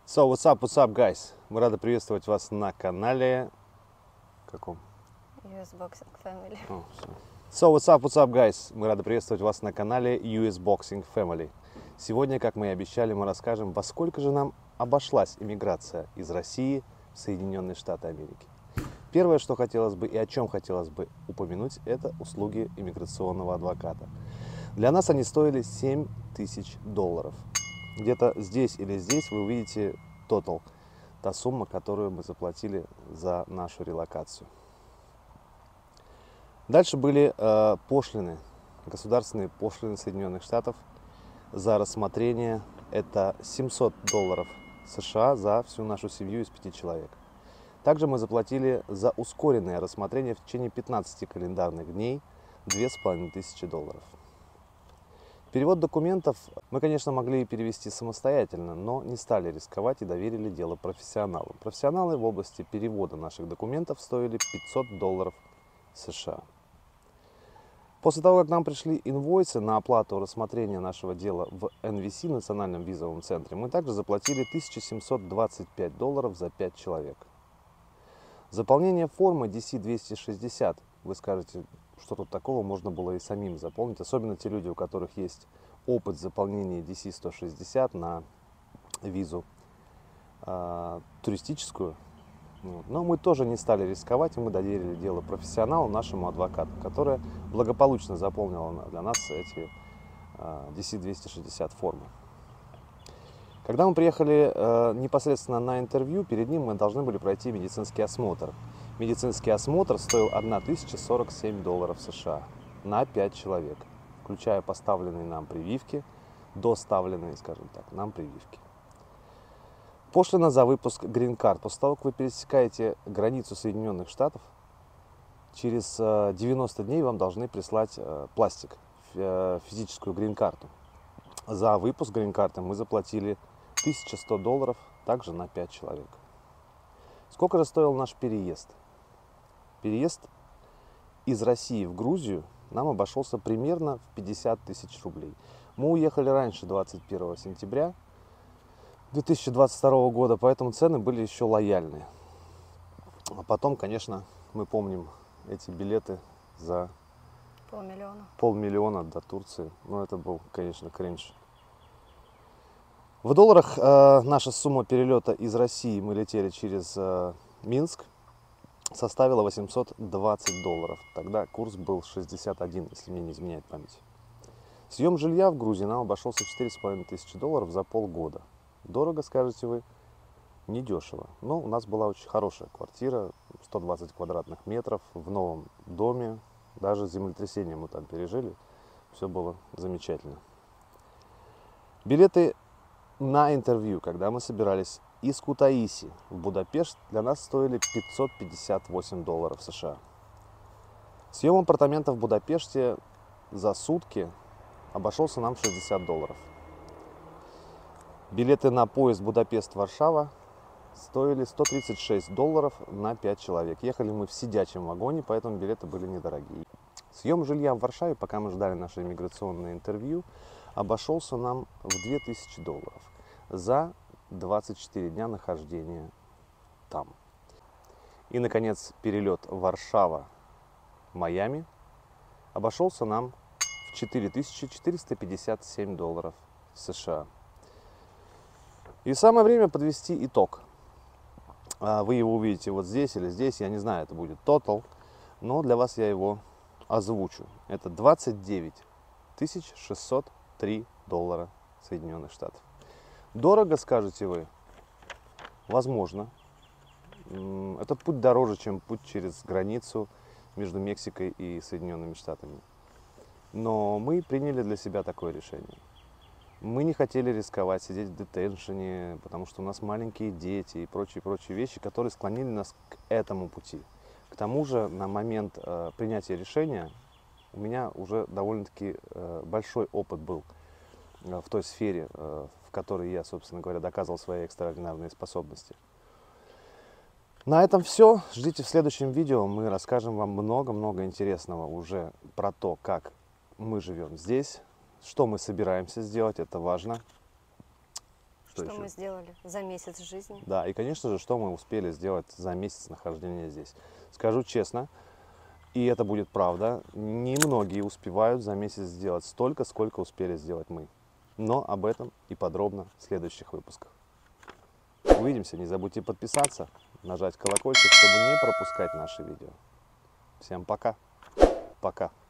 So, what's up, guys? Мы рады приветствовать вас на канале... Каком? US Boxing Family. О, всё. So, what's up, guys? Мы рады приветствовать вас на канале US Boxing Family. Сегодня, как мы и обещали, мы расскажем, во сколько же нам обошлась иммиграция из России в Соединенные Штаты Америки. Первое, что хотелось бы и о чем хотелось бы упомянуть, это услуги иммиграционного адвоката. Для нас они стоили $7000. Где-то здесь или здесь вы увидите тотал, та сумма, которую мы заплатили за нашу релокацию. Дальше были пошлины, государственные пошлины Соединенных Штатов за рассмотрение. Это $700 США за всю нашу семью из 5 человек. Также мы заплатили за ускоренное рассмотрение в течение 15 календарных дней $2500. Перевод документов мы, конечно, могли перевести самостоятельно, но не стали рисковать и доверили дело профессионалам. Профессионалы в области перевода наших документов стоили $500 США. После того, как нам пришли инвойсы на оплату рассмотрения нашего дела в NVC, Национальном визовом центре, мы также заплатили $1725 за 5 человек. Заполнение формы DC-260, вы скажете, что тут такого, можно было и самим заполнить, особенно те люди, у которых есть опыт заполнения DC-160 на визу туристическую. Но мы тоже не стали рисковать, и мы доверили дело профессионалу, нашему адвокату, которая благополучно заполнила для нас эти DC-260 формы. Когда мы приехали непосредственно на интервью, перед ним мы должны были пройти медицинский осмотр. Медицинский осмотр стоил $1047 США на 5 человек, включая поставленные нам прививки, доставленные, скажем так, нам прививки. Пошлина за выпуск грин-карт. После того, как вы пересекаете границу Соединенных Штатов, через 90 дней вам должны прислать пластик, физическую грин-карту. За выпуск грин-карты мы заплатили $1100, также на 5 человек. Сколько же стоил наш переезд? Переезд из России в Грузию нам обошелся примерно в 50 тысяч рублей. Мы уехали раньше 21 сентября 2022 года, поэтому цены были еще лояльные. А потом, конечно, мы помним эти билеты за $500 до Турции. Но это был, конечно, кринж. В долларах наша сумма перелета из России, мы летели через Минск, составила $820. Тогда курс был 61, если мне не изменяет память. Съем жилья в Грузии нам обошелся $4500 за полгода. Дорого, скажете вы? Недешево. Но у нас была очень хорошая квартира, 120 квадратных метров, в новом доме. Даже землетрясение мы там пережили. Все было замечательно. Билеты на интервью, когда мы собирались из Кутаиси в Будапешт, для нас стоили $558 США. Съем апартаментов в Будапеште за сутки обошелся нам $60. Билеты на поезд Будапешт-Варшава стоили $136 на 5 человек. Ехали мы в сидячем вагоне, поэтому билеты были недорогие. Съем жилья в Варшаве, пока мы ждали наше иммиграционное интервью, обошелся нам в $2000 за 24 дня нахождения там. И, наконец, перелет Варшава-Майами обошелся нам в $4457 США. И самое время подвести итог. Вы его увидите вот здесь или здесь, я не знаю, это будет тотал, но для вас я его озвучу. Это $29 603 Соединенных Штатов. Дорого, скажете вы? Возможно. Этот путь дороже, чем путь через границу между Мексикой и Соединенными Штатами. Но мы приняли для себя такое решение. Мы не хотели рисковать, сидеть в детеншене, потому что у нас маленькие дети и прочие вещи, которые склонили нас к этому пути. К тому же на момент принятия решения у меня уже довольно-таки большой опыт был в той сфере, в которой я, собственно говоря, доказывал свои экстраординарные способности. На этом все. Ждите в следующем видео. Мы расскажем вам много-много интересного уже про то, как мы живем здесь, что мы собираемся сделать, это важно. Что еще? мы сделали за месяц жизни. Да, и, конечно же, что мы успели сделать за месяц нахождения здесь. Скажу честно, и это будет правда, немногие успевают за месяц сделать столько, сколько успели сделать мы. Но об этом и подробно в следующих выпусках. Увидимся, не забудьте подписаться, нажать колокольчик, чтобы не пропускать наши видео. Всем пока. Пока.